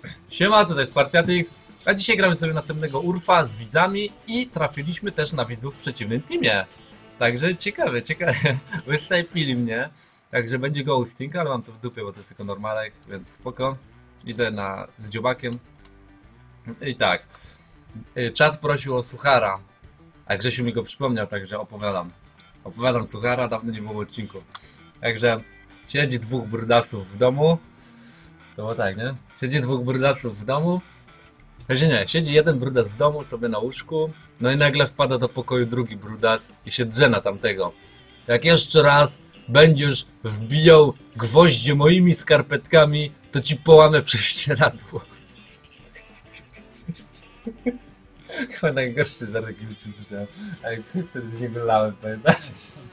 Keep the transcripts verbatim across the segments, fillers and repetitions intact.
Siema, tutaj jest Partiatrix, a dzisiaj gramy sobie następnego Urfa z widzami i trafiliśmy też na widzów w przeciwnym teamie. Także ciekawe, ciekawe, wysnajpili mnie. Także będzie ghosting, ale mam to w dupie, bo to jest tylko normalek, więc spoko. Idę na, z dziobakiem. I tak, czat prosił o suchara, a Grzesiu mi go przypomniał, także opowiadam. Opowiadam suchara, dawno nie było w odcinku. Także siedzi dwóch brudasów w domu. To było tak, nie? Siedzi dwóch brudasów w domu. Znaczy nie, siedzi jeden brudas w domu sobie na łóżku. No i nagle wpada do pokoju drugi brudas i się drze na tamtego. Jak jeszcze raz będziesz wbijał gwoździe moimi skarpetkami, to ci połamę prześcieradło. Chyba najgorszy żart, jaki już słyszałem. A jak ty wtedy z niego lałem, pamiętasz?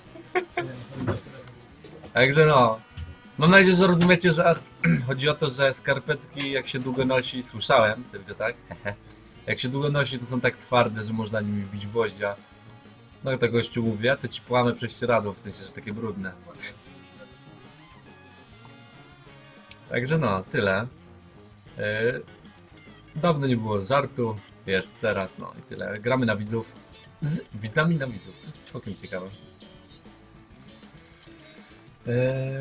Także no. Mam nadzieję, że rozumiecie żart. Chodzi o to, że skarpetki jak się długo nosi, słyszałem tylko tak, jak się długo nosi, to są tak twarde, że można nimi wbić gwoździa. No i to gościu mówi, ja to ci połamę prześcieradło, w sensie, że takie brudne. Także no, tyle. Yy, dawno nie było żartu, jest teraz, no i tyle. Gramy na widzów, z widzami na widzów, to jest całkiem ciekawe. Yy...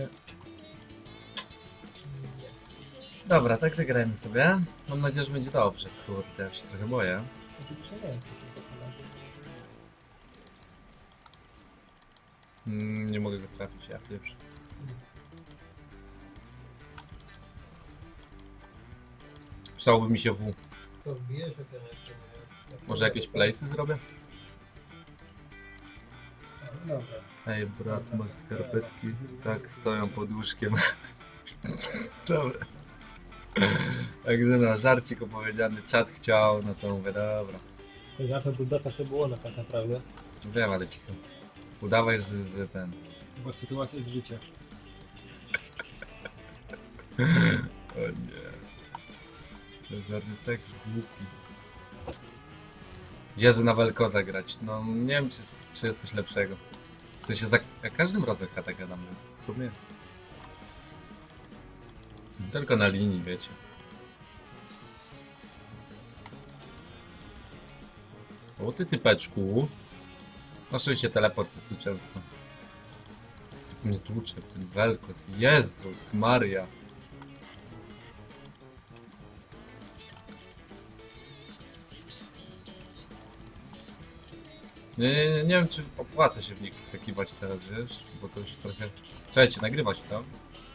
Dobra, także grajmy sobie. Mam nadzieję, że będzie dobrze. Kurde, ja się trochę boję. Mm, nie mogę go trafić, ja pierwszy. Przydałby mi się W. Może jakieś place'y zrobię? Ej, brat, masz skarpetki? Tak, stoją pod łóżkiem. Dobra. Także no, żarcik opowiedziany, czat chciał, no to mówię, dobra. Żartem brudasa to było na tak naprawdę. Wiem, ale cicho. Udawaj, że, że ten... Bo sytuacja jest życie. O nie. Ten żart jest tak głupi. Jezu, na Vel'Koza grać. No nie wiem, czy, czy jest coś lepszego. W sensie za, za każdym razem tak gadam, więc w sumie... Tylko na linii, wiecie. O ty typeczku. Na szczęście teleport jest tu często. Tak mnie tłucze, ten Vel'Koz. Jezus Maria. Nie, nie, nie, nie wiem, czy opłaca się w nich skakiwać teraz, wiesz? Bo to już trochę... Słuchajcie, nagrywać to.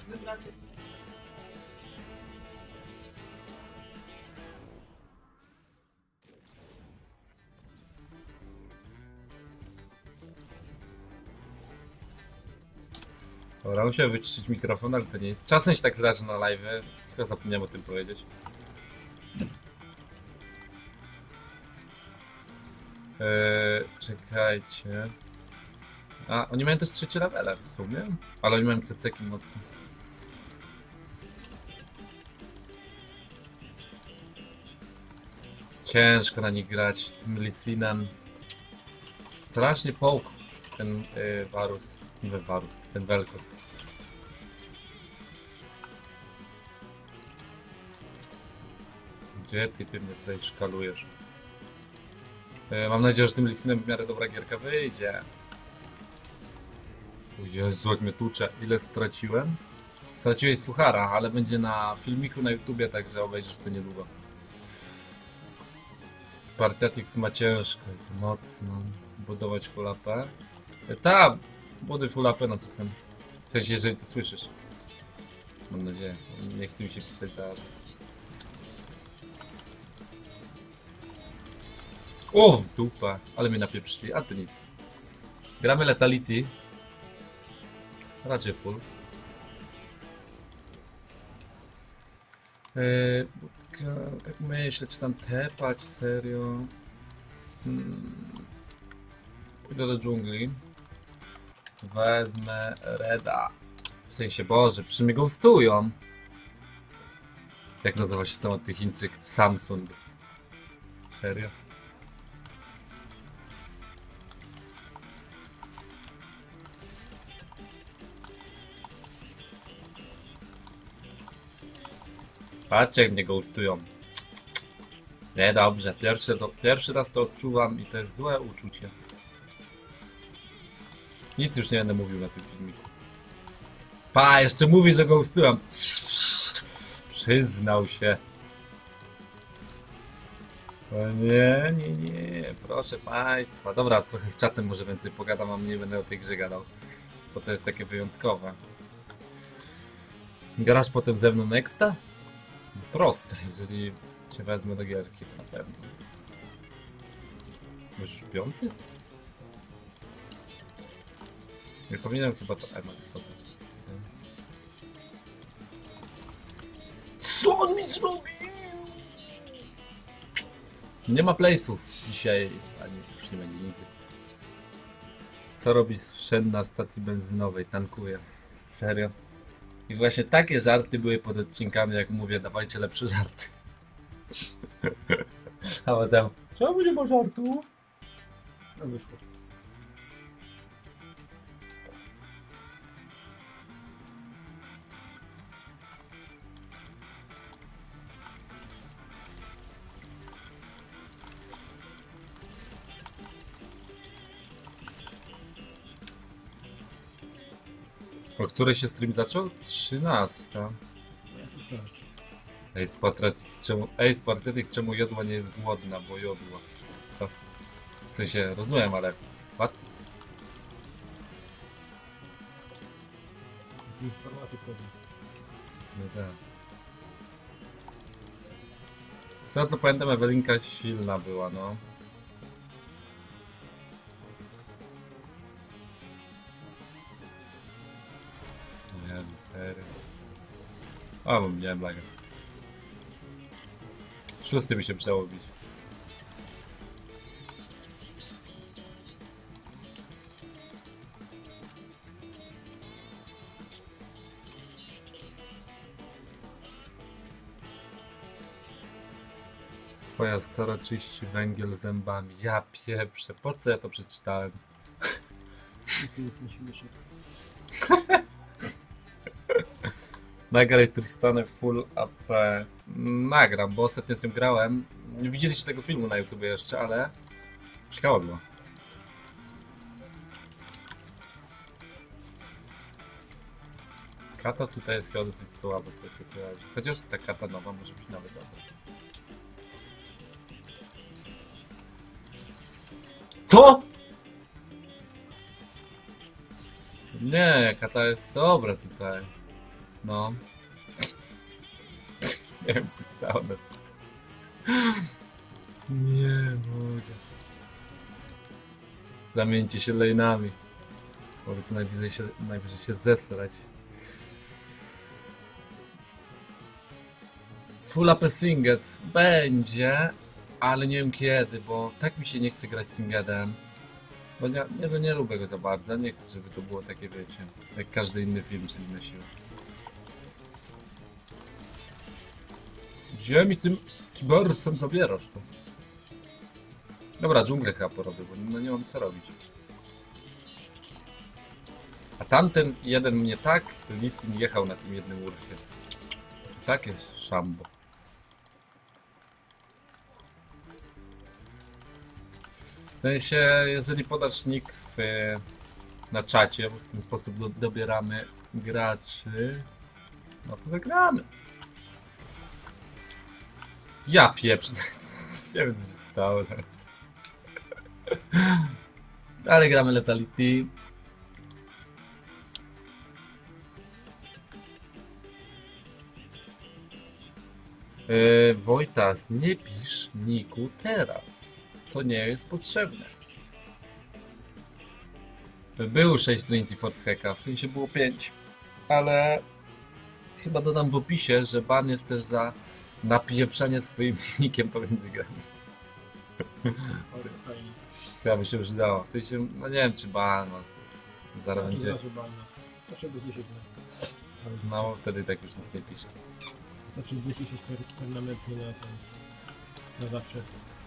Dobra, musiałem wyciszyć mikrofon, ale to nie jest. Czasem się tak zdarzy na live, chyba zapomniałem o tym powiedzieć. Eee, czekajcie. A, oni mają też trzecie levele w sumie, ale oni mają ceceki mocno. Ciężko na nich grać, tym Lysinem. Strasznie połk ten yy, Varus. Nie Varus, ten Vel'Koz. Gdzie ty, ty mnie tutaj szkalujesz? Yy, mam nadzieję, że tym Lysinem w miarę dobra gierka wyjdzie. O Jezu, jak mnie tłucze. Ile straciłem? Straciłeś suchara, ale będzie na filmiku na YouTubie, także obejrzysz to niedługo. Partiatrix ma ciężko, jest mocno budować full A P. Ta, buduj full A P na cusem. W sensie, jeżeli to słyszysz. Mam nadzieję. Nie chce mi się pisać za... O, w dupę. Ale mnie napieprzyli, a to nic. Gramy Letality. Raczej full. Eee, budka, tak myślę, czy tam tepać, serio. Hmm. Pójdę do dżungli. Wezmę Reda. W sensie, Boże, przy mnie ghostują. Jak nazywa się samotny Chińczyk? Samsung. Serio? Patrzcie, jak mnie ghostują. Nie, dobrze. Pierwszy, to, pierwszy raz to odczuwam i to jest złe uczucie. Nic już nie będę mówił na tym filmiku. Pa, jeszcze mówi, że ghostują. Przyznał się. O nie, nie, nie, proszę państwa. Dobra, trochę z czatem może więcej pogadam, a nie będę o tej grze gadał. Bo to jest takie wyjątkowe. Grasz potem ze mną Nexta? No proste, jeżeli cię wezmę do gierki, to na pewno. Już piąty? Nie powinienem chyba to Emax sobie. Co on mi zrobił? Nie ma place'ów dzisiaj, ani już nie będzie nigdy. Co robi Shen na stacji benzynowej? Tankuje. Serio? I właśnie takie żarty były pod odcinkami, jak mówię, dawajcie lepsze żarty. A potem, czemu nie ma żartu? No wyszło. O której się stream zaczął? trzynasta. Ace Patriotics, czemu, Ace Patriotics, czemu jodła nie jest głodna, bo jodła. Co? W sensie, rozumiem, ale... What? Informatyk chodzi. No tak. Z tego co pamiętam, Ewelinka silna była, no. Jezu, serio. O, bo miałem laga. Szósty mi się przydało bić. Twoja stara czyści węgiel zębami. Ja pieprzę, po co ja to przeczytałem? Tu jest nieśmieszny. Nagraj Tristanę full A P. Nagram, bo ostatnio z tym grałem. Nie widzieliście tego filmu na YouTube jeszcze, ale ciekawa była. Kata tutaj jest chyba dosyć słaba, z tego co kojarzę. Chociaż ta kata nowa może być nawet dobra. Co? Nie, kata jest dobra tutaj. No. Nie wiem co się stało. Nie mogę. Zamieńcie się lejnami. Powiedz najwyżej się, najwyżej się zesrać. Full A P Singed będzie, ale nie wiem kiedy, bo tak mi się nie chce grać Singedem. Bo nie, nie, no nie lubię go za bardzo, nie chcę, żeby to było takie, wiecie, jak każdy inny film, czyli na siłę. Gdzie mi tym Tibersem zabierasz to? Dobra, dżunglę chyba porobię, bo no nie mam co robić. A tamten jeden mnie tak, Lisin jechał na tym jednym urfie. Takie szambo. W sensie, jeżeli podasz nick w, na czacie, bo w ten sposób do, dobieramy graczy, no to zagramy. Ja pieprzę, nie wiem co się stało nawet. Ale gramy Letality. Yy, Wojtas, nie pisz niku teraz. To nie jest potrzebne. Był sześć Trinity Force Hacka, w sensie było pięć. Ale chyba dodam w opisie, że ban jest też za napieprzanie swoim nikiem pomiędzy grami. Chyba by się przydało. W sensie, no nie wiem czy ban, no. Zaraz będzie. No wtedy tak już nic nie pisze. Znaczy dwieście się permanentnie na ten... na zawsze.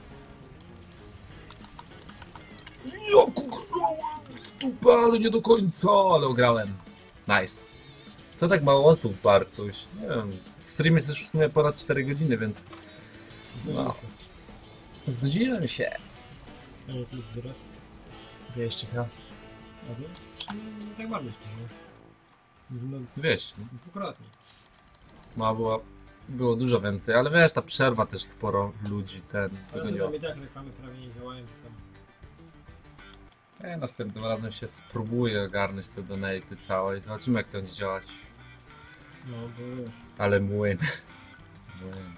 Jak grałem w dupę, ale nie do końca, ale grałem. Nice. Co tak mało osób, Bartuś? Nie wiem, Stream jest już w sumie ponad cztery godziny, więc no. Znudziłem się. A nie, to już teraz? dwieście chyba. A to? No tak bardzo śmieszne. No, dwieście. No. dwukrotnie. No, było, było dużo więcej, ale wiesz, ta przerwa też sporo ludzi ten Ale tego nie to ma. tam i tak reklamy prawie nie działają, to tam... Ja następnym razem się spróbuję ogarnąć te donaty całe i zobaczymy jak to będzie działać. No, bo wiesz. Ale młyn. Młyn.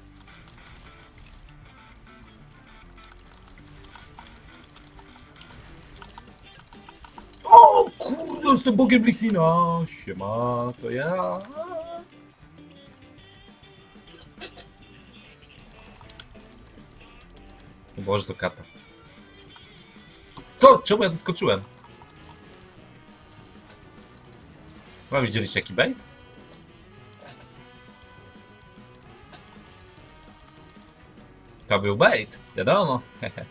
O kurde, jestem bogiem Lissina. Siema, to ja. O Boże, to kata. Co? Czemu ja doskoczyłem? A widzieliście jaki bait? To był bait, wiadomo.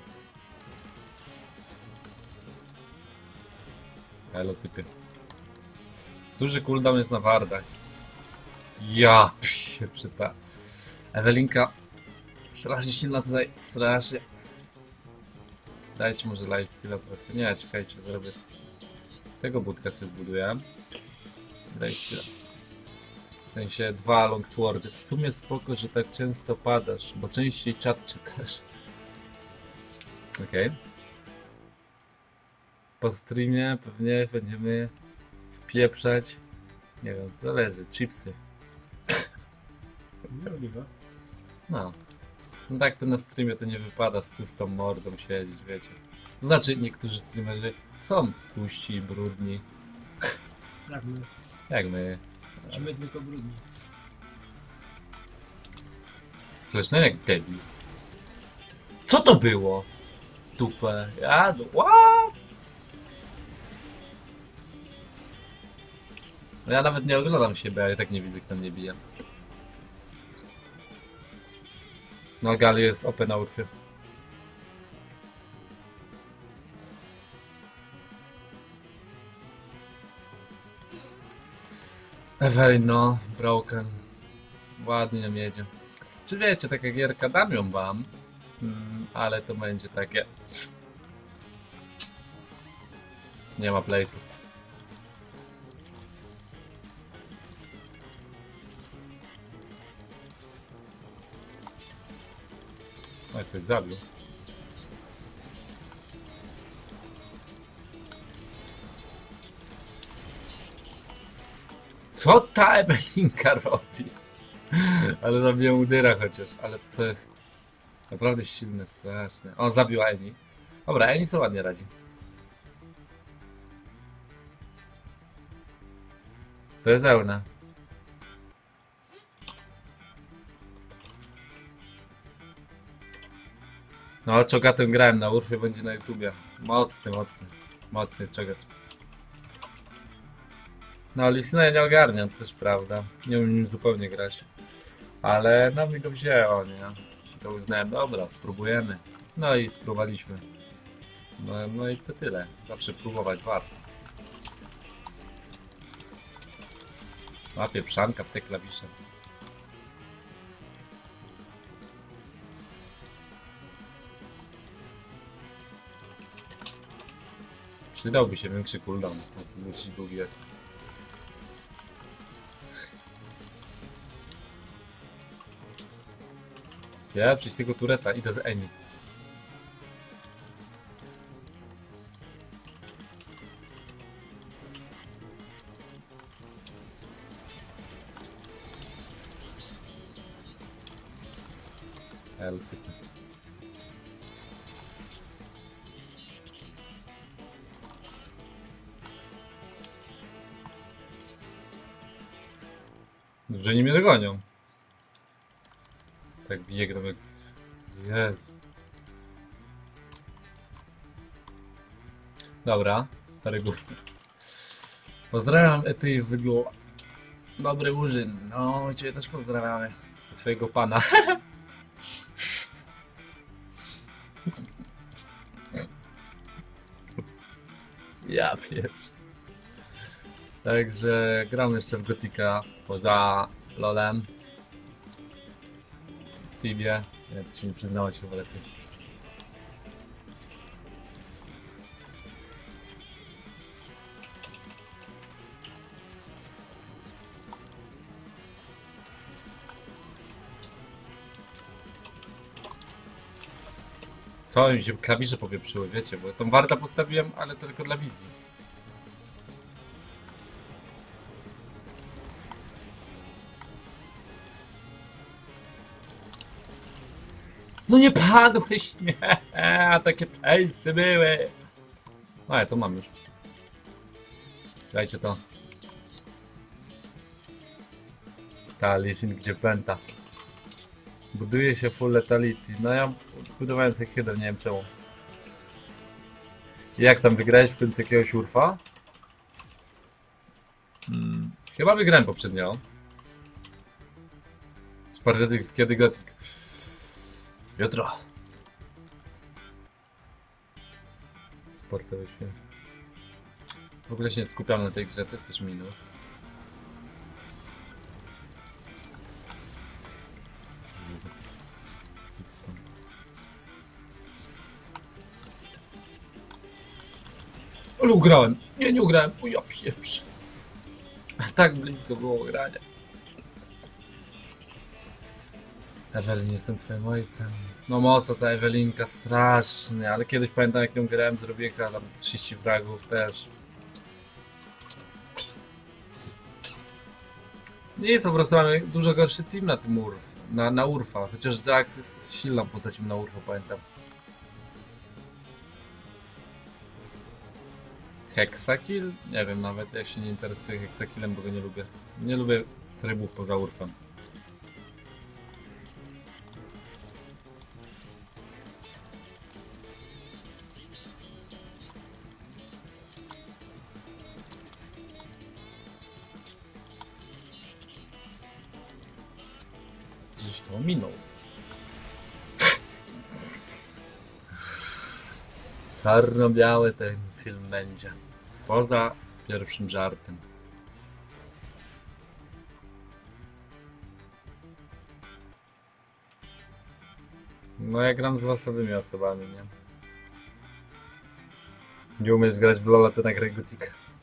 Elo typy. Duży cooldown jest na wardach. Ja psie, ta Ewelinka strasznie silna tutaj, strasznie. Dajcie może lifesteala trochę. Nie, czekajcie, zrobię. Tego budka sobie zbuduję. Lifesteala. W sensie dwa longswordy. W sumie spoko, że tak często padasz, bo częściej czat czytasz. Okej. Okay. Po streamie pewnie będziemy wpieprzać. Nie wiem, zależy, chipsy. Możliwe. No. No tak to na streamie to nie wypada z tłustą mordą siedzieć, wiecie. To znaczy niektórzy streamerzy są tłuści i brudni. Jak my? Jak my. A my tylko brudni. Flesznę jak debil. Co to było? W dupę. Ja, no, what? No ja nawet nie oglądam siebie, a ja tak nie widzę, kto mnie bije. No Gali jest O P na urfie. Ewej no, broken. Ładnie nam jedzie. Czy wiecie, taka gierka dam ją wam, mm, ale to będzie takie... Nie ma place'ów. Oj, ktoś zabił. Co ta Ewelinka robi? Ale zabiję Udyra chociaż, ale to jest naprawdę silne, strasznie. O, zabił Eni. Dobra, Eni sobie ładnie radzi. To jest Euna. No, czogatem grałem na Urfie, będzie na YouTubie. Mocny, mocny. Mocny czogacz. No, Lissina ja nie ogarniam, to też prawda. Nie umiem nim zupełnie grać. Ale no mi go wzięło, nie? To uznałem, dobra, spróbujemy. No i spróbowaliśmy. No, no i to tyle. Zawsze próbować warto. A pieprzanka w te klawisze. Przydałby się większy cooldown, bo to dosyć długi jest. Ja przyjść tego tureta, idę z Eni. Elfy. Dobrze, nie mnie dogonią. Tak biegną jak... Jezu. Dobra, reguły. Pozdrawiam Ety Wygło. Dobry Murzyn. No, ciebie też pozdrawiamy. Twojego pana. Ja pierwszy. Także gram jeszcze w Gotika poza LoLem. teamie. Nie, to się nie przyznałaś chyba lepiej. Co mi się klawisze popieprzyły, wiecie, bo tą wartę postawiłem, ale to tylko dla wizji. No nie padłeś, nie, a takie pejsy były. No ja to mam już. Dajcie to. Ta leasing gdzie pęta. Buduje się full letality. No ja budowałem sobie hydrę, nie wiem czemu. Jak tam wygrałeś w końcu jakiegoś urfa? Hmm. Chyba wygrałem poprzednio. Spartatyx, kiedy Gothic? Jutro. Sportowy świat. W ogóle się nie skupiam na tej grze, to jest też minus. Jezu. Idź stąd. Ale ugrałem! Nie, nie ugrałem! O ja pieprz! Tak blisko było grania. Ewelin, jestem twoim ojcem. No mocno ta Ewelinka, strasznie, ale kiedyś pamiętam jak ją grałem, zrobiłem tam trzydzieści fragów też. Nie jest po prostu, mamy dużo gorszy team na tym Urf, na, na Urfa, chociaż Jax jest silną postacią na Urfa, pamiętam. Hexakill? Nie wiem nawet, jak się nie interesuję Hexakillem, bo go nie lubię. Nie lubię trybów poza Urfem. Gdzieś to ominął. Czarno-biały ten film będzie. Poza pierwszym żartem. No ja gram z losowymi osobami, nie? Nie umiesz grać w LoL'a, to nagraj Gothica.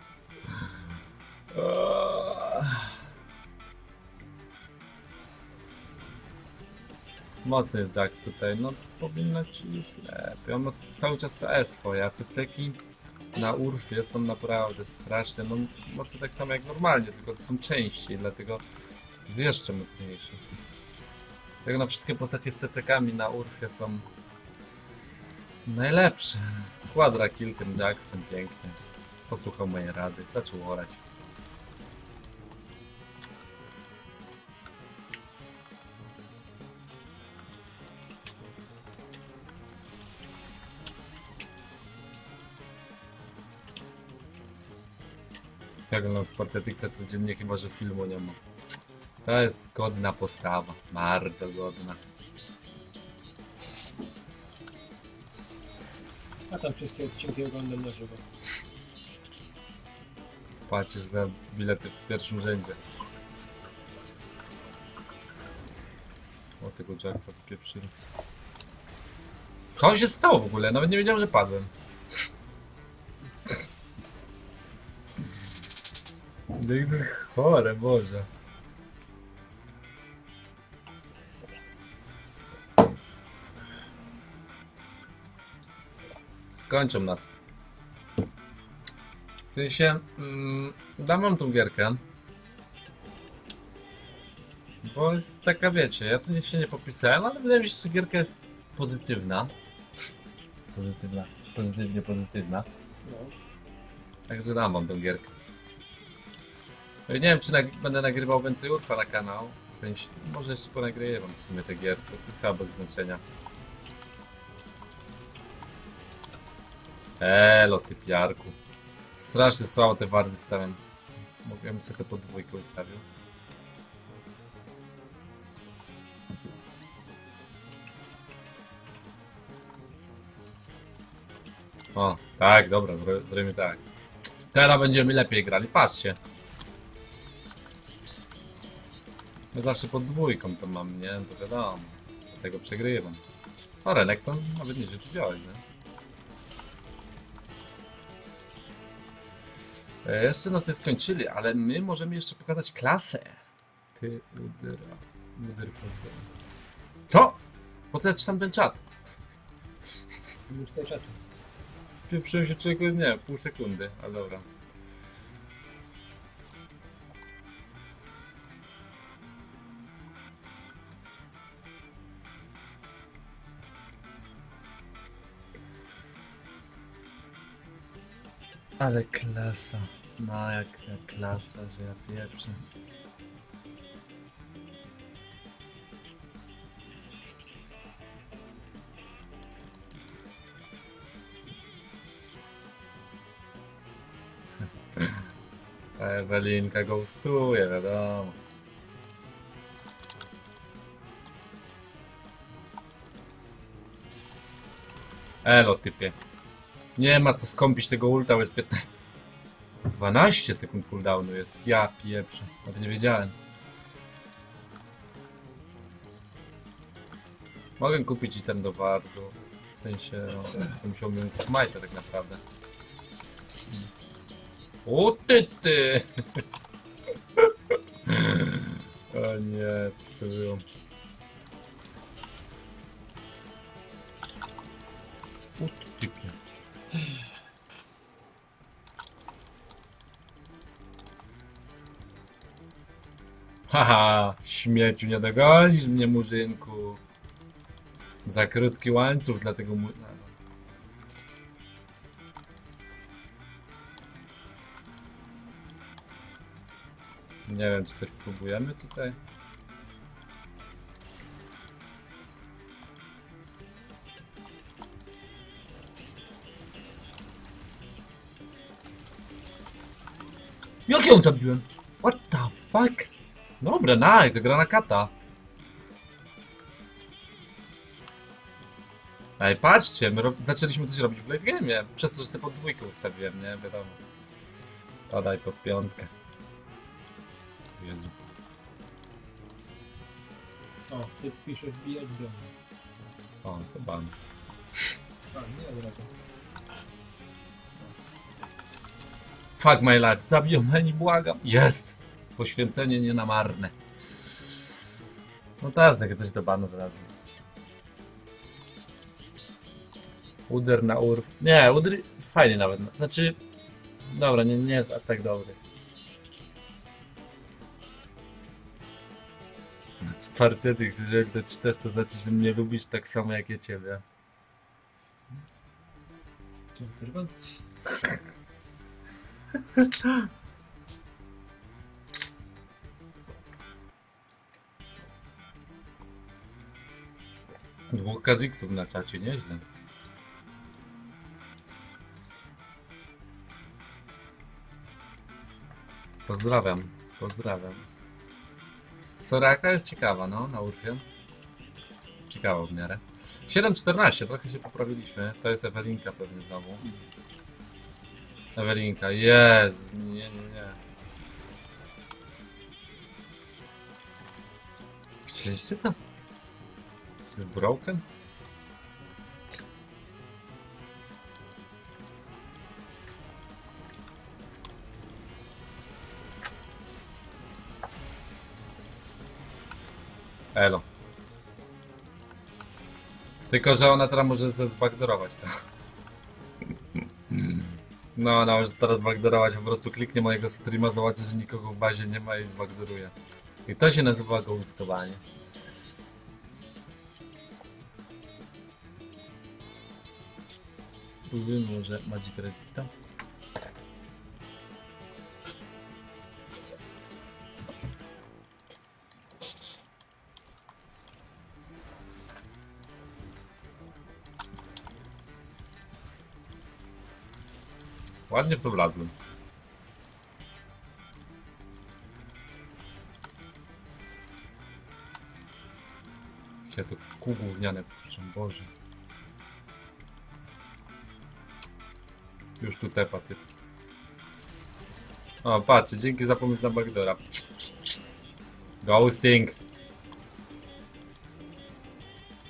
Mocny jest Jax tutaj, no powinno ci iść lepiej. On ma cały czas to E swoje, a ceceki na Urfie są naprawdę straszne. No mocno tak samo jak normalnie, tylko to są częściej, dlatego jest jeszcze mocniejsze. Dlatego na wszystkie postacie z cecekami na Urfie są najlepsze. Quadra kill tym Jacksem, pięknie. Posłuchał mojej rady, zaczął orać. Ja oglądam Spartatyxa codziennie, chyba że filmu nie ma. To jest godna postawa, bardzo godna. A tam wszystkie odcinki oglądam na żywo. Płacisz za bilety w pierwszym rzędzie. O, tego Jacksa wpieprzyli. Co się stało w ogóle? Nawet nie wiedziałem, że padłem. To jest chore, Boże. Skończą nas. W sensie, mm, dam wam tą gierkę. Bo jest taka, wiecie, ja tu się nie popisałem, ale wydaje mi się, że gierka jest pozytywna. Pozytywna. Pozytywnie pozytywna. No. Także dam wam tą gierkę. Nie wiem, czy nag będę nagrywał więcej Urfa na kanał. W sensie, może jeszcze ponagrywam w sumie tę gierkę, to chyba bez znaczenia. Elo, ty piarku. Strasznie słabo te wardy stawiam. Mogłem sobie tę podwójkę ustawił. O, tak, dobra, zro zrobimy tak. Teraz będziemy lepiej grali, patrzcie. Ja zawsze pod dwójką to mam, nie? To wiadomo. dlatego przegrywam. O, Renekton nawet nie tu działać, nie? E, jeszcze nas nie skończyli, ale my możemy jeszcze pokazać klasę. Ty udyra. Udyr Co? Po co ja czytam ten czat? Nie czytaj czatu. Pieprzyłem się człowieku, nie, pół sekundy, ale dobra. Ale klasa. No jak, jak klasa, że ja pieprzę. Ewelinka ghostuje, wiadomo. Elo typie. Nie ma co skąpić tego ulta, bo jest piętnaście. dwanaście sekund cooldownu jest. Ja pieprzę. Nawet nie wiedziałem. Mogę kupić item do wardu. W sensie, no, to musiałbym mieć smite tak naprawdę. O ty ty! O nie, co to było? O ty typie. Haha, śmieciu, nie dogonisz mnie, murzynku. Za krótki łańcuch, dlatego mu... Nie wiem, czy coś próbujemy tutaj. Jak ją zabiłem? What the fuck? Dobra, nice, gra na kata. Ej, patrzcie, my zaczęliśmy coś robić w late game'ie. Przez to, że sobie pod dwójkę ustawiłem, nie? Wiadomo. Podaj pod piątkę. Jezu. O, ty piszesz wbijać do mnie. O, to ban. A, nie, dobra. Fuck my life, zabiją mnie, błagam. Jest! Poświęcenie nie na marne. No teraz jak coś do banu wrazu. Uder na urw. Nie, uder fajnie nawet. Znaczy... Dobra, nie, nie jest aż tak dobry. Spartetyk, jeżeli to czytasz, to znaczy, że mnie lubisz tak samo jak ja ciebie. To też ban? Dwóch kaziksów na czacie, nieźle. Pozdrawiam, pozdrawiam. Soraka jest ciekawa, no, na Urfie. Ciekawa w miarę. siedem czternaście, trochę się poprawiliśmy. To jest Ewelinka pewnie znowu. Ewelinka, Jezu, nie, nie, nie. Widzieliście to? To jest broken? Elo. Tylko, że ona teraz może zbackdoorować to. No, ona może teraz backdoorować, po prostu kliknie mojego streama, zobaczy, że nikogo w bazie nie ma i zbackdooruje. I to się nazywa ghostowanie. Spróbujmy może Magic Resista. Ładnie w to wlazłem. Ja to kół gówniane puszczam, Boże. Już tu tepa, typ. O, patrzcie, dzięki za pomysł na backdoora. Ghosting.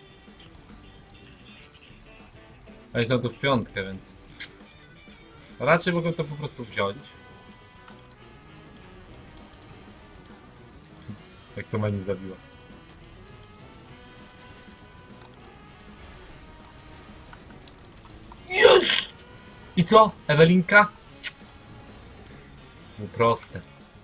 Oni są tu w piątkę, więc... Raczej mogą to po prostu wziąć. Jak to menu zabiło. Jest! I co? Ewelinka? No proste.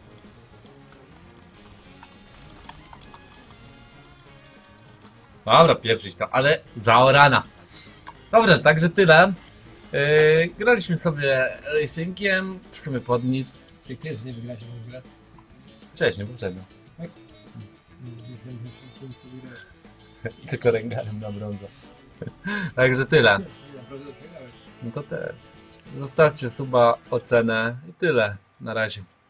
Dobra, pieprzyć to, ale zaorana. Dobra, także tyle. Yy, graliśmy sobie racingiem, w sumie pod nic. Ty też nie wygrać w ogóle. Wcześniej, poprzednio. Nie wiem, że się wygrać. Tylko rengarem na brązo. Także tyle. Naprawdę przegrałeś. No to też. Zostawcie suba, ocenę i tyle. Na razie.